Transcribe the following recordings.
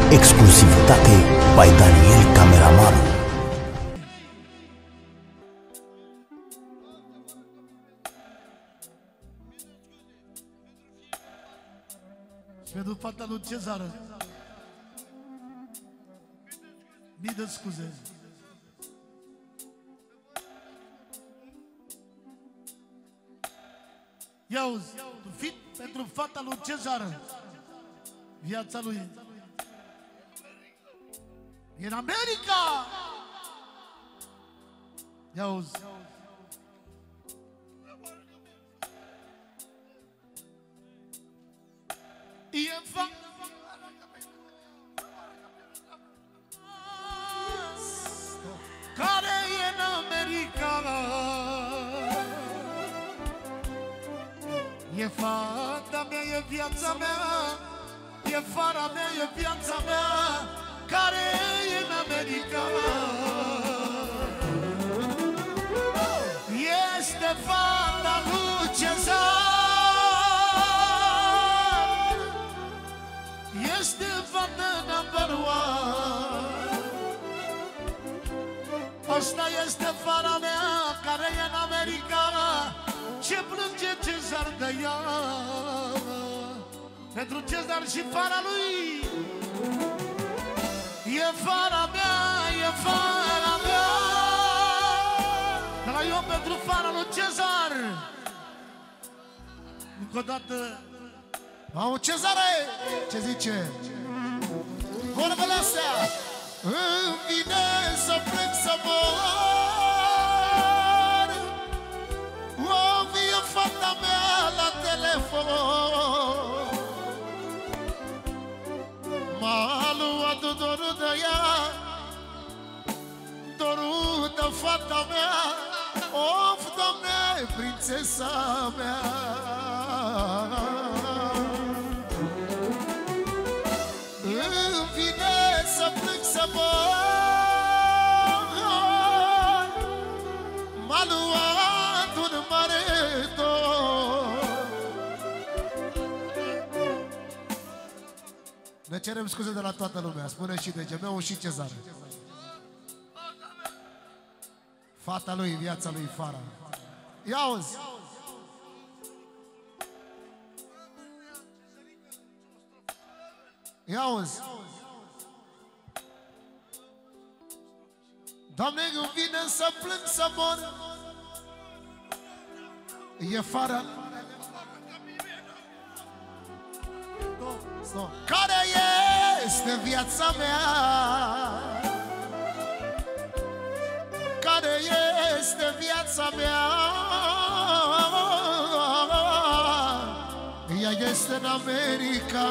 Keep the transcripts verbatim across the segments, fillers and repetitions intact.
Exclusivitate by Daniel Cameramanul. Și pentru fata lui Cezară, mii de scuze. Ia-uzi, fit pentru fata lui Cezară, viața lui e în America. Ia-uzi, e fa care e în America. E fata mea, e viața mea, e fara mea, e viața mea, care e în America. Este fata lui Cezar, este fata number one. Asta este fara mea, care e în America. Ce plânge Cezar de ea, pentru Cezar și fara lui. E fara mea, e fara mea. De la eu pentru fara lui Cezar. Încă o dată. Au, Cezare! Ce zice? Vorbele astea îmi vine să plec să mor. O vie fata mea la telefon. M-a luat dorul de ea, dorul de fata mea. Of, Doamne, prințesa mea. Îmi vine să plâng să mor. M-a luat un mare dor. Ne cerem scuze de la toată lumea. Spune și de Gemeu și Cezar. Fata lui, viața lui, fara. Ia-uzi! Ia-uzi! Doamne, îmi vine să plâng să mor. E fara care este viața mea, care este viața mea. Ea este în America.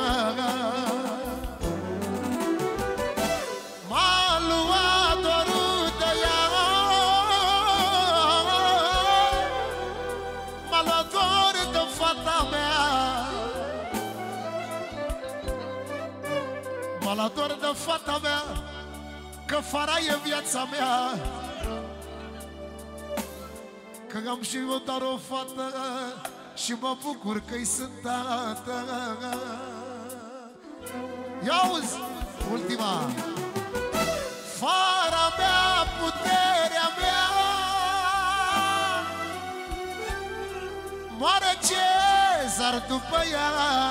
M-a luat dorul de ea, m-a luat dor de fata mea, m-a luat dor de fata mea, că fara e viața mea. Că am și eu doar o fată și mă bucur că-i sunt tată. Ia-uzi, ultima. Fara mea, puterea mea, moare Cezar după ea.